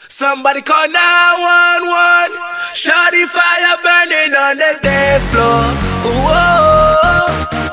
Somebody call 911. Shawty fire burning on the dance floor. Ooh.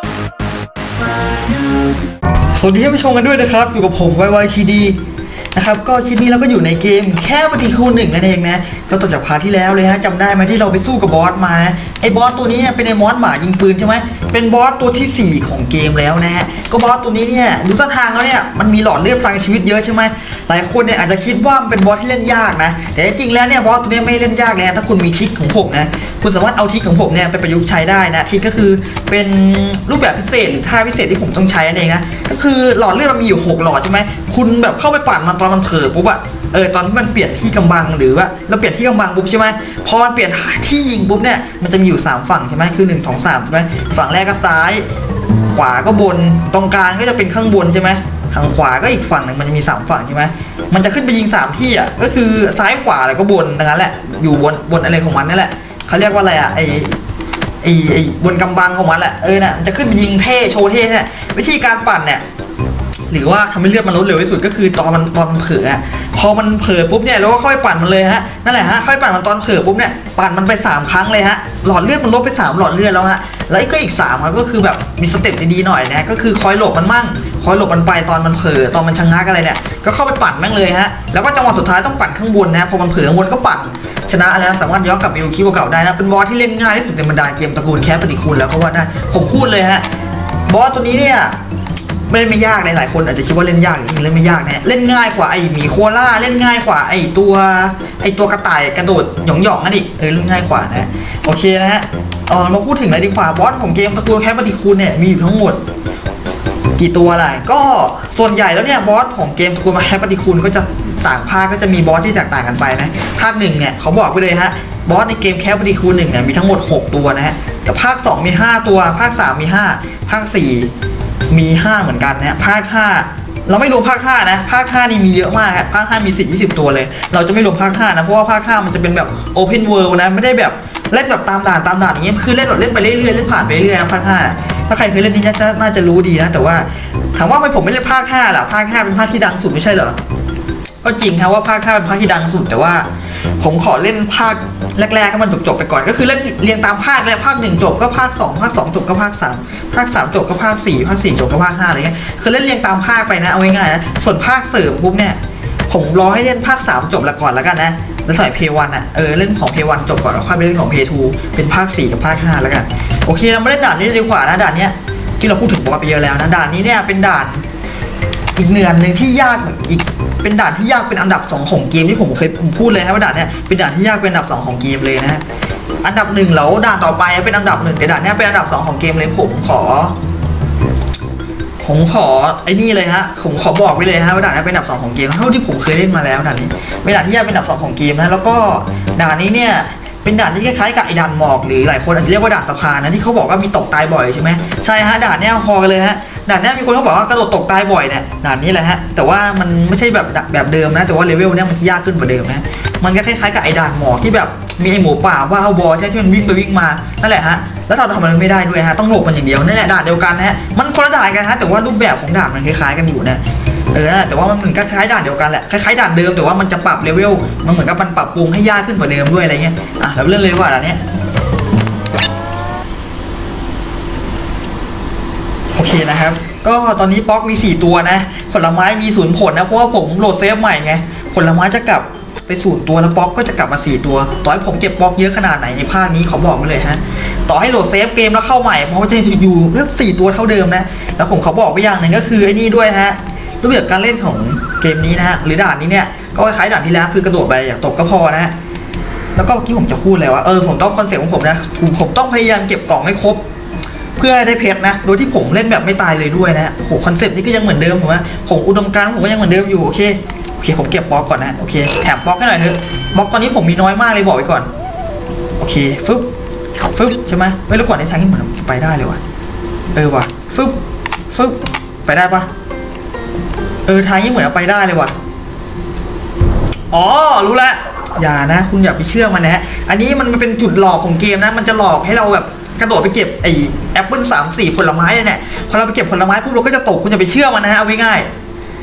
สวัสดีท่านผู้ชมกันด้วยนะครับอยู่กับผม YYTD นะครับก็คลิปนี้เราก็อยู่ในเกมแค่ปฏิคูณหนึ่งนั่นเองนะก็ต่อจากพาร์ทที่แล้วเลยฮะจำได้ไหมที่เราไปสู้กับบอสมานะไอ้บอสตัวนี้เนี่ยเป็นไอ้มอสหมายิงปืนใช่ไหมเป็นบอสตัวที่4ของเกมแล้วนะฮะก็บอสตัวนี้เนี่ยดูท่าทางแล้วเนี่ยมันมีหลอดเลือดพลังชีวิตเยอะใช่ไหมหลายคนเนี่ยอาจจะคิดว่ามันเป็นบอสที่เล่นยากนะแต่จริงแล้วเนี่ยบอสตัวนี้ไม่เล่นยากเลยถ้าคุณมีทริคของผมนะคุณสามารถเอาทริคของผมเนี่ยไปประยุกต์ใช้ได้นะทริคก็คือเป็นรูปแบบพิเศษหรือท่าพิเศษที่ผมต้องใช้นั่นเองนะก็คือหลอดเลือดมันมีอยู่6หลอดใช่ไหมคุณแบบเข้าไปปั่นมันตอนมันเผลอปุ๊บอะตอนที่มันเปลี่ยนที่กำบังหรือว่าเราเปลี่ยนที่กำบังปุ๊บใช่ไหมพอมันเปลี่ยนที่ยิงปุ๊บเนี่ยมันจะมีอยู่3ฝั่งใช่ไหมคือ1 2 3ใช่ไหมฝั่งแรกก็ซ้ายขวาก็บนตรงกลางก็จะเป็นข้างบนใช่ไหมทางขวาก็อีกฝั่งหนึ่งมันจะมี3ฝั่งใช่ไหมมันจะขึ้นไปยิง3ที่อ่ะก็คือซ้ายขวาแล้วก็บนดังนั้นแหละอยู่บนอะไรของมันนั่นแหละเขาเรียกว่าอะไรอ่ะไอ้บนกำบังของมันแหละน่ะมันจะขึ้นไปยิงเท่โชว์เท่เนี่ยวิธีการปั่นเนี่ยหรือว่าทำให้เลือดมันลดเร็วที่สุดก็คือตอนมันเผลอพอมันเผลอปุ๊บเนี่ยเราก็ค่อยปั่นมันเลยฮะนั่นแหละฮะค่อยปั่นมันตอนเผลอปุ๊บเนี่ยปั่นมันไป3ครั้งเลยฮะหลอดเลือดมันลดไป3หลอดเลือดแล้วฮะแล้วก็อีก3ครับก็คือแบบมีสเต็ปดีๆหน่อยนะก็คือคอยหลบมันมั่งคอยหลบมันไปตอนมันเผลอตอนมันชะงักอะไรเนี่ยก็เข้าไปปั่นแม่งเลยฮะแล้วก็จังหวะสุดท้ายต้องปั่นข้างบนนะพอมันเผลอข้างบนก็ปั่นชนะแล้วสามารถย้อนกลับไปดูคลิปเก่าๆได้นะเป็นบอสที่เล่นง่ายที่สุดในบรรดาเกมตระกูลแคสปฏิคูณแล้วก็ว่าได้ผมพูดเลยฮะบอสตัวนี้เนี่ยไม่ยากหลายคนอาจจะคิดว่าเล่นยากจริงๆเล่นไม่ยากนะเล่นง่ายกว่าไอ้หมีโคล่าเล่นง่ายกว่าไอ้ตัวกระต่ายกระโดดหย่องๆนั่นอีกเล่นง่ายกว่านะโอเคนะฮะมาพูดถึงอะไรดีกว่าบอสของเกมตระกูลแคสปฏิคูณเนี่ยมีอยู่ทั้งหมดกี่ตัวอะไรก็ส่วนใหญ่แล้วเนี่ยบอสของเกมตระกูลแคสปฏิคูณก็จะต่างภาคก็จะมีบอสที่แตกต่างกันไปนะภาค1เนี่ยเขาบอกไปเลยฮะบอสในเกมแคสปฏิคูณ1เนี่ยมีทั้งหมด6ตัวนะฮะแต่ภาค2มี5ตัวภาค3มี5ภาค4มี5เหมือนกันนะภาค5เราไม่รวมภาค5นะภาค5นี่มีเยอะมากครับภาค5มี10-20ตัวเลยเราจะไม่รวมภาค5นะเพราะว่าภาค5มันจะเป็นแบบ Open World นะไม่ได้แบบเล่นแบบตามด่านอย่างเงี้ยคือเล่นแบบเล่นไปเรื่อยๆเล่นผ่านไปเรื่อยนะภาค5นะถ้าใครเคยเล่นนี้น่าจะรู้ดีนะแต่ว่าถามว่าทำไมผมไม่เล่นภาค5ล่ะภาค5เป็นภาคที่ดังสุดไม่ใช่เหรอก็จริงครับว่าภาค5เป็นภาคที่ดังสุดแต่ว่าผมขอเล่นภาคแรกๆให้มันจบไปก่อนก็คือเล่นเรียงตามภาคเลยภาค1จบก็ภาค2ภาค2จบก็ภาค3ภาค3จบก็ภาค4ภาค4จบก็ภาค5อะไรเงี้ยคือเล่นเรียงตามภาคไปนะเอาง่ายๆนะส่วนภาคเสริมปุ๊บเนี่ยผมรอให้เล่นภาค3จบแล้วก่อนแล้วกันนะแล้วใส่เพย์วันเล่นของเพย์วันจบก่อนแล้วค่อยไปเล่นของเพย์ทูเป็นภาค4กับภาค5แล้วกันโอเคเราไม่เล่นด่านนี้ดีกว่านะด่านเนี้ยที่เราพูดถึงบอสไปเยอะแล้วนะด่านนี้เนี่ยเป็นด่านอีกเนื้อหนึ่งที่ยากอีกเป็นด่านที่ยากเป็นอันดับ2ของเกมที่ผมเคยพูดเลยครับว่าด่านเนี้ยเป็นด่านที่ยากเป็นอันดับ2ของเกมเลยนะอันดับ1แล้วด่านต่อไปเป็นอันดับ1แต่ด่านเนี้ยเป็นอันดับ2ของเกมเลยผมขอไอ้นี่เลยฮะผมขอบอกไปเลยฮะว่าด่านนี้เป็นอันดับ2ของเกมเท่าที่ผมเคยเล่นมาแล้วด่านนี้เป็นด่านที่ยากเป็นอันดับ2ของเกมนะแล้วก็ด่านนี้เนี่ยเป็นด่านที่คล้ายๆกับไอ้ด่านหมอกหรือหลายคนอาจจะเรียกว่าด่านสะพานนะที่เขาบอกว่ามีตกตายบ่อยใช่ไหมใช่ฮะด่านเนี้ยพอกันเลยฮะด่านนี้มีคนเขาบอกว่ากระโดดตกตายบ่อยเนี่ยด่านนี้แหละฮะแต่ว่ามันไม่ใช่แบบเดิมนะแต่ว่าเลเวลเนี่ยมันยากขึ้นกว่าเดิมนะมันก็คล้ายๆกับไอ้ด่านหมอกที่แบบมีไอ้หมูป่าว่าเอาบอใช่ที่มันวิ่งไปวิ่งมานั่นแหละฮะแล้วเราทำมันไม่ได้ด้วยฮะต้องหลบมันอย่างเดียวนั่นแหละด่านเดียวกันนะฮะมันคนละด่านกันฮะแต่ว่ารูปแบบของด่านมันคล้ายๆกันอยู่นะแต่ว่ามันเหมือนคล้ายๆด่านเดียวกันแหละคล้ายๆด่านเดิมแต่ว่ามันจะปรับเลเวลมันเหมือนกับมันปรับปรุงให้ยากขึ้นกว่าเดิมด้วยอะไรเงี้ยเราเล่นเลยดีกว่าด่านนี้โอเคนะครับก็ตอนนี้บล็อกมี4ตัวนะผลไม้มี0ผลนะเพราะว่าผมโหลดเซฟใหม่ไงผลไม้จะกลับไป0ตัวแล้วบล็อกก็จะกลับมา4ตัวต่อให้ผมเก็บบล็อกเยอะขนาดไหนในภาคนี้เขาบอกไว้เลยฮะต่อให้โหลดเซฟเกมแล้วเข้าใหม่เพราะจะอยู่แค่4ตัวเท่าเดิมนะแล้วผมเขาบอกไว้อย่างหนึ่งก็คือไอ้นี่ด้วยฮะรูปแบบการเล่นของเกมนี้นะฮะหรือด่านนี้เนี่ยก็คล้ายด่านที่แล้วคือกระโดดไปอย่าตกก็พอนะแล้วก็เมื่อกี้ผมจะพูดเลยว่าผมต้องคอนเซ็ปต์ของผมนะผมต้องพยายามเก็บกล่องให้ครบเพื่อได้เพชรนะโดยที่ผมเล่นแบบไม่ตายเลยด้วยนะโหคอนเซ็ปต์นี้ก็ยังเหมือนเดิมผมว่าผมอุดมการณ์ผมก็ยังเหมือนเดิมอยู่โอเคผมเก็บบล็อกก่อนนะโอเคแถมบล็อกให้หน่อยเถอะบล็อกตอนนี้ผมมีน้อยมากเลยบอกไว้ก่อนโอเคฟึบใช่ไหมไม่รู้ก่อนในทางนี้เหมือนไปได้เลยว่ะว่ะฟึบไปได้ปะทางนี้เหมือนไปได้เลยว่ะอ๋อรู้แล้วอย่านะคุณอย่าไปเชื่อมันนะอันนี้มันเป็นจุดหลอกของเกมนะมันจะหลอกให้เราแบบกระโดดไปเก็บไอ้แอปเปิ้ล3-4ผลไม้เนี่ยพอเราไปเก็บผลไม้ปุ๊บเราก็จะตกคุณอย่าไปเชื่อมันนะฮะเอาไว้ง่าย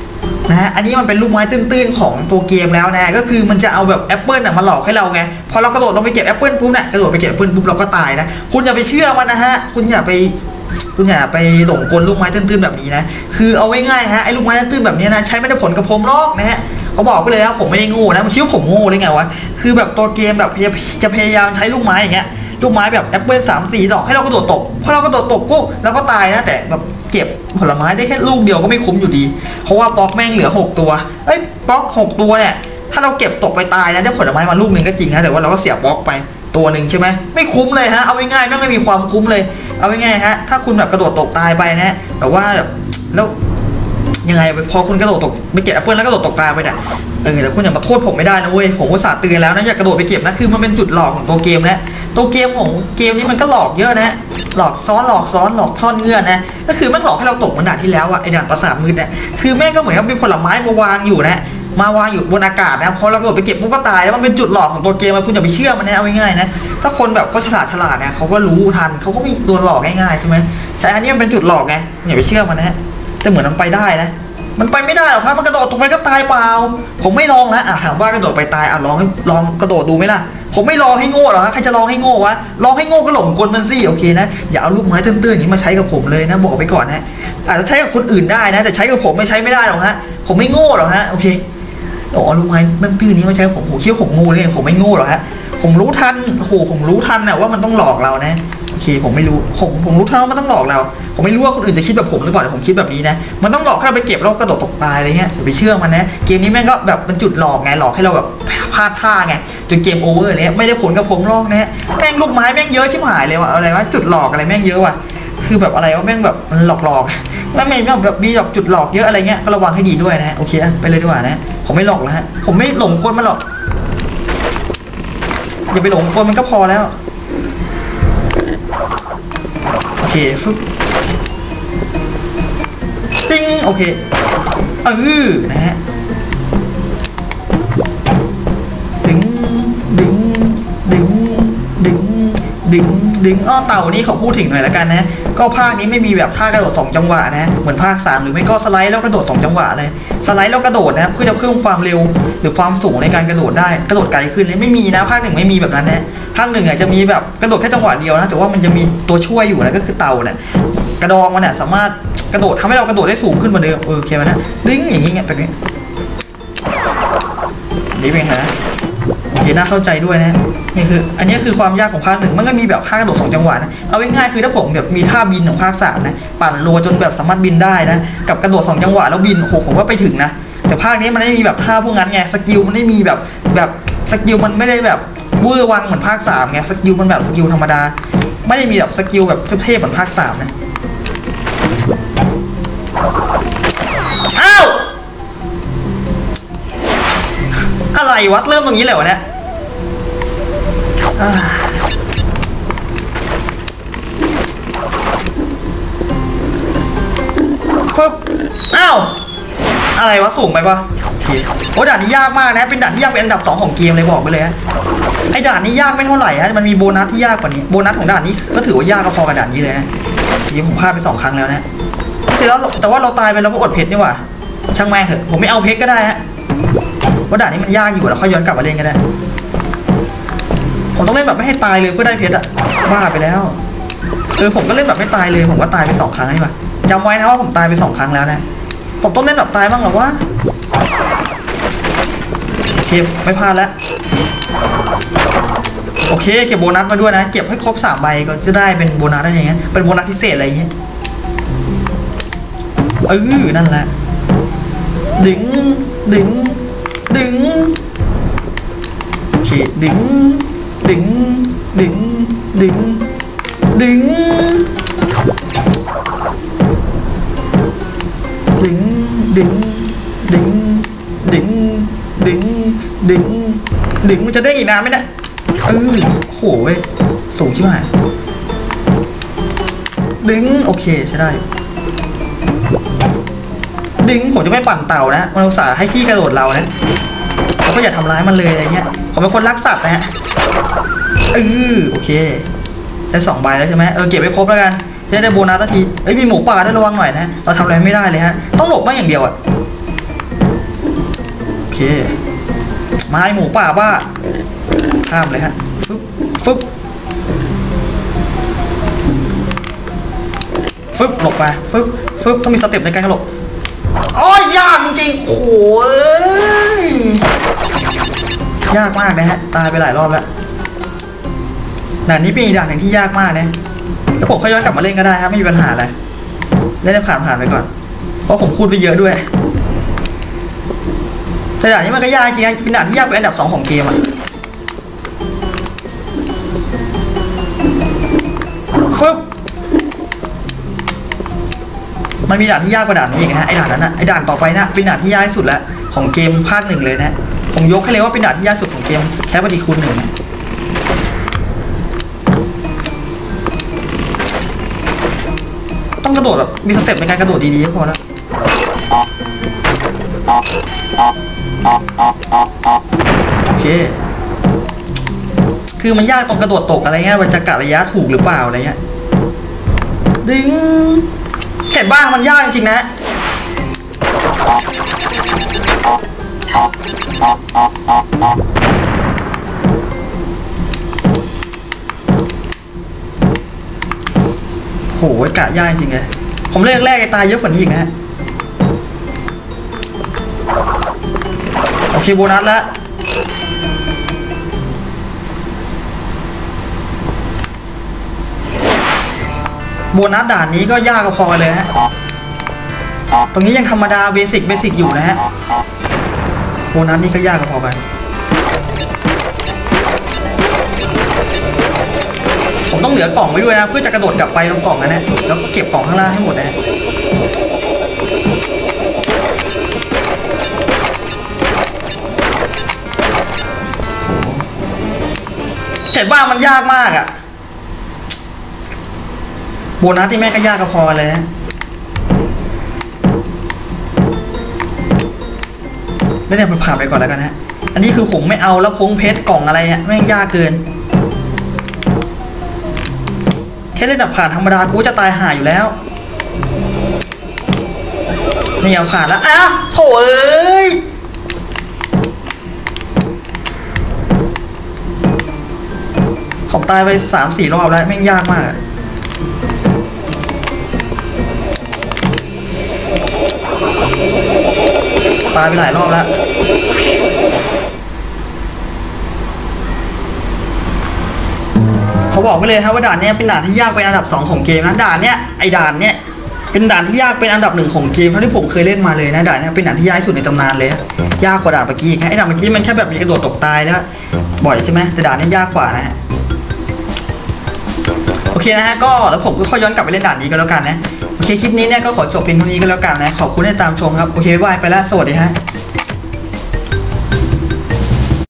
นะฮะอันนี้มันเป็นลูกไม้ตื้นๆของตัวเกมแล้วนะก็คือมันจะเอาแบบแอปเปิลมาหลอกให้เราไงพอเรากระโดดลงไปเก็บแอปเปิลปุ๊บเนี่ยกระโดดไปเก็บแอปเปิลปุ๊บเราก็ตายนะคุณอย่าไปเชื่อมันนะฮะคุณอย่าไปหลงกลลูกไม้ตื้นๆแบบนี้นะคือเอาไว้ง่ายฮะไอ้ลูกไม้ตื้นๆแบบนี้นะใช้ไม่ได้ผลกับผมหรอกนะฮะเขาบอกไปเลยครับผมไม่ได้โง่นะมันคิดว่าผมโง่ได้ไงวะคือแบบตัวเกมแบบจะพยายามใช้ลูกไม้อย่างเงี้ยลูกไม้แบบแอปเปิล3-4 ดอกให้เรากระโดดตบพอเรากระโดดตบปุ๊บเราก็ตายนะแต่แบบเก็บผลไม้ได้แค่ลูกเดียวก็ไม่คุ้มอยู่ดีเพราะว่าบล็อกแม่งเหลือ6 ตัวบล็อก6 ตัวเนี่ยถ้าเราเก็บตกไปตายนะได้ผลไม้มาลูกหนึ่งก็จริงนะแต่ว่าเราก็เสียบล็อกไปตัวหนึ่งใช่ไหมไม่คุ้มเลยฮะเอาง่ายๆแม่งไม่มีความคุ้มเลยเอาง่ายๆฮะถ้าคุณแบบกระโดดตกตายไปนะแบบว่าแล้วยังไงพอคุณกระโดดตกไปเก็บแอปเปิลแล้วกระโดดตกตายไปเนี่ยแต่คุณอย่ามาโทษผมไม่ได้นะเว้ยผมอุตส่าห์เตือนแล้วนะอย่ากระโดดไปเก็บนะคือมันเป็นจุดหลอกของตัวเกมนะตัวเกมของเกมนี้มันก็หลอกเยอะนะหลอกซ้อนหลอกซ่อนเงื่อนนะก็คือแม่งหลอกให้เราตกเหมือนด่านที่แล้วอะไอด่านปราสาทมืดเนี่ยคือแม่งก็เหมือนกับมีผลไม้มาวางอยู่นะมาวางอยู่บนอากาศนะพอเรากระโดดไปเก็บปุ๊บก็ตายแล้วมันเป็นจุดหลอกของตัวเกมคุณอย่าไปเชื่อมันนะเอาง่ายๆนะถ้าคนแบบเขาฉลาดเนี่ยเขาก็รู้ทันเขาก็ไม่โดนหลอกง่ายๆใช่ไหมใช่อันนี้มันเป็นจุดหลอกไงอย่าไปเชื่อมันนะแต่เหมือนมันไปได้นะมันไปไม่ได้หรอกครับมันกระโดดตกไปก็ตายเปล่าผมไม่ลองนะถามว่ากระโดดไปตายลองกระโดดดูไหมล่ะผมไม่ลองให้โง่หรอกใครจะลองให้โง่วะลองให้โง่ก็หลงกลมันสิโอเคนะอย่าเอาลูกไม้ตื้นๆอย่างนี้มาใช้กับผมเลยนะบอกไปก่อนนะอาจจะใช้กับคนอื่นได้นะแต่ใช้กับผมไม่ใช้ไม่ได้หรอกฮะผมไม่โง่หรอกฮะโอเคลูกไม้ตื้นๆนี้มาใช้กับผมคิดว่าผมโง่เลยผมไม่โง่หรอกฮะผมรู้ทันผมรู้ทันนะว่ามันต้องหลอกเรานะโอเคผมไม่รู้ผมรู้ทันว่ามันต้องหลอกเราผมไม่รู้ว่าคนอื่นจะคิดแบบผมหรือเปล่าแต่ผมคิดแบบนี้นะมันต้องหลอกให้เราไปเก็บแล้วกระโดดตกตายอะไรเงี้ยอย่าไปเชื่อมันนะเกมนี้แม่งก็แบบเป็นจุดหลอกไงหลอกให้เราแบบพลาดท่าไงจนเกมโอเวอร์เนี่ยไม่ได้ผลกับผมหรอกนะแม่งลูกไม้แม่งเยอะชิบหายเลยว่ะอะไรวะจุดหลอกอะไรแม่งเยอะว่ะคือแบบอะไรวะแม่งแบบมันหลอกแล้วแม่งแบบมีแบบจุดหลอกเยอะอะไรเงี้ยก็ระวังให้ดีด้วยนะโอเคไปเลยดีกว่านะผมไม่หลอกแล้วฮะผมไม่หลงกลมันหรอกอย่าไปหลงกลมันก็พอแล้วโอเคฟึบติ้งโอเคนะฮะดึงเต่านี้เขาพูดถึงหน่อยแล้วกันนะก็ภาคนี้ไม่มีแบบท่ากระโดด2 จังหวะนะเหมือนภาค3หรือไม่ก็สไลด์แล้วกระโดด2 จังหวะเลยสไลด์แล้วกระโดดนะเพื่อจะเพิ่มความเร็วหรือความสูงในการกระโดดได้กระโดดไกลขึ้นเลยไม่มีนะภาค1ไม่มีแบบนั้นนะภาค1จะมีแบบกระโดดแค่จังหวะเดียวนะแต่ว่ามันจะมีตัวช่วยอยู่นะก็คือเต่าเนี่ยกระดองมันเนี่ยสามารถกระโดดทำให้เรากระโดดได้สูงขึ้นกว่าเดิมโอเคไหมนะดึงอย่างนี้ไงแบบนี้นี่เป็นไงนะโอเคน่าเข้าใจด้วยนะนี่คืออันนี้คือความยากของภาค1มันก็มีแบบท่ากระโดด2 จังหวะนะเอาง่ายๆคือถ้าผมแบบมีท่าบินของภาค3นะปั่นรัวจนแบบสามารถบินได้นะกับกระโดด2 จังหวะแล้วบินผมว่าไปถึงนะแต่ภาคนี้มันไม่มีแบบท่าพวกนั้นไงสกิลมันไม่มีแบบสกิลมันไม่ได้แบบเวอร์วังเหมือนภาค3ไงสกิลมันแบบสกิลธรรมดาไม่ได้มีแบบสกิลแบบเทพๆเหมือนภาค3นะอ้าวอะไรวะเริ่มตรงนี้เลยวะเนี่ยฟึบอ้าวอะไรวะสูงไปปะโอเคโอ้ด่านนี้ยากมากนะเป็นด่านที่ยากเป็นอันดับ2ของเกมเลยบอกไปเลยฮะไอ้ด่านนี้ยากไม่เท่าไหร่ฮะมันมีโบนัสที่ยากกว่านี้โบนัสของด่านนี้ก็ถือว่ายากก็พอกับด่านนี้เลยนะทีผมพลาดไป2 ครั้งแล้วนะแต่ว่าเราตายไปแล้วก็อดเพชรนี่หว่าช่างแม่งเถอะผมไม่เอาเพชรก็ได้ฮะว่าด่านนี้มันยากอยู่แล้วค่อยย้อนกลับมาเล่นก็ได้ผมต้องเล่นแบบไม่ให้ตายเลยเพื่อได้เพชรอะบ้าไปแล้วผมก็เล่นแบบไม่ตายเลยผมก็ตายไป2 ครั้งนี่หว่าจำไว้นะว่าผมตายไป2 ครั้งแล้วนะผมต้องเล่นแบบตายบ้างหรอวะโอเคไม่พลาดแล้วโอเคเก็บโบนัสมาด้วยนะเก็บให้ครบ3 ใบก็จะได้เป็นโบนัสอะไรอย่างเงี้ยเป็นโบนัสพิเศษอะไรอย่างเงี้ยนั่นแหละดึงโอเคดึงมันจะได้อีกนานไหมเนี่ยโหเว้ยสูงชิบหายดึงโอเคใช่ได้ดึงผมจะไม่ปั่นเต่านะมันอุตส่าห์ให้ขี้กระโดดเรานะเราก็อย่าทำร้ายมันเลยอะไรเงี้ยผมเป็นคนรักสัตว์นะฮะโอเคได้2 ใบแล้วใช่ไหมเก็บไว้ครบแล้วกันจะได้โบนัสทีมีหมูป่าได้ระวังหน่อยนะเราทำอะไรไม่ได้เลยฮะต้องหลบบ้างอย่างเดียวอะเคมาไอหมูป่าบ้าข้ามเลยฮะฟึบฟึบฟึบหลบไปฟึบฟึบต้องมีสเต็ปในการกระโดดอ๋อยากจริงๆโอ้ยยากมากนะฮะตายไปหลายรอบแล้วด่านนี้เป็นอีกด่านหนึ่งที่ยากมากนะแล้วผมค่อยย้อนกลับมาเล่นก็ได้ครับไม่มีปัญหาอะไรเล่นได้ผ่านไปก่อนเพราะผมพูดไปเยอะด้วยแต่ด่านนี้มันก็ยากจริงๆเป็นด่านที่ยากเป็นอันดับ2ของเกมอ่ะฟึบมันมีด่านที่ยากกว่าด่านนี้อีกนะไอ้ด่านนั้นนะไอ้ด่านต่อไปนะเป็นด่านที่ยากที่สุดแล้วของเกมภาค1เลยนะผมยกให้เลยว่าเป็นด่านที่ยากสุดของเกมแค่ปฏิคูณ1ต้องกระโดดแบบมีสเต็ปในการกระโดดดีๆก็พอแล้วโอเคคือมันยากตรงกระโดดตกอะไรเงี้ยมันจะกะระยะถูกหรือเปล่าอะไรเงี้ยดึงเห็นบ้างมันยากจริงๆนะโหกะยากจริงเลยผมเล่นแรกไอ้ตายเยอะกว่านี้อีกนะโอเคโบนัสแล้วโบนัสด่านนี้ก็ยากก็พอเลยฮะตรงนี้ยังธรรมดาเบสิกอยู่นะฮะโบนัสนี่ก็ยากก็พอกันผมต้องเหลือกล่องไว้ด้วยนะเพื่อจะกระโดดกลับไปตรงกล่องนั้นนะแล้วเก็บกล่องข้างล่างให้หมดนะเห็นว่ามันยากมากอะโบนัสที่แม่ก็ยากก็พอเลยนะไม่ได้ผ่านไปก่อนแล้วกันฮะอันนี้คือผมไม่เอาแล้วพงเพชรกล่องอะไรฮะแม่งยากเกินแค่เล่นแบบผ่านธรรมดากูจะตายห่าอยู่แล้วนี่เอาผ่านแล้วอ้าวโถ่เอ้ยผมตายไป 3-4 รอบแล้วแม่งยากมากตายไปหลายรอบแล้วเขาบอกไปเลยครับว่าด่านนี้เป็นด่านที่ยากเป็นอันดับ2ของเกมนะด่านเนี้ยไอ้ด่านเนี้ยเป็นด่านที่ยากเป็นอันดับ1ของเกมเท่าที่ผมเคยเล่นมาเลยนะด่านนี้เป็นด่านที่ยากที่สุดในตำนานเลยยากกว่าด่านเมื่อกี้ไอ้ด่านเมื่อกี้มันแค่แบบมีกระโดดตกตายแล้วบ่อยใช่ไหมแต่ด่านนี้ยากกว่านะฮะโอเคนะฮะก็แล้วผมก็ค่อยย้อนกลับไปเล่นด่านนี้ก็แล้วกันนะโอเคคลิปนี้เนี่ยก็ขอจบเพียงเท่านี้ก็แล้วกันนะขอบคุณที่ตามชมครับโอเคบ๊ายบายไปแล้วสวัสดีฮะ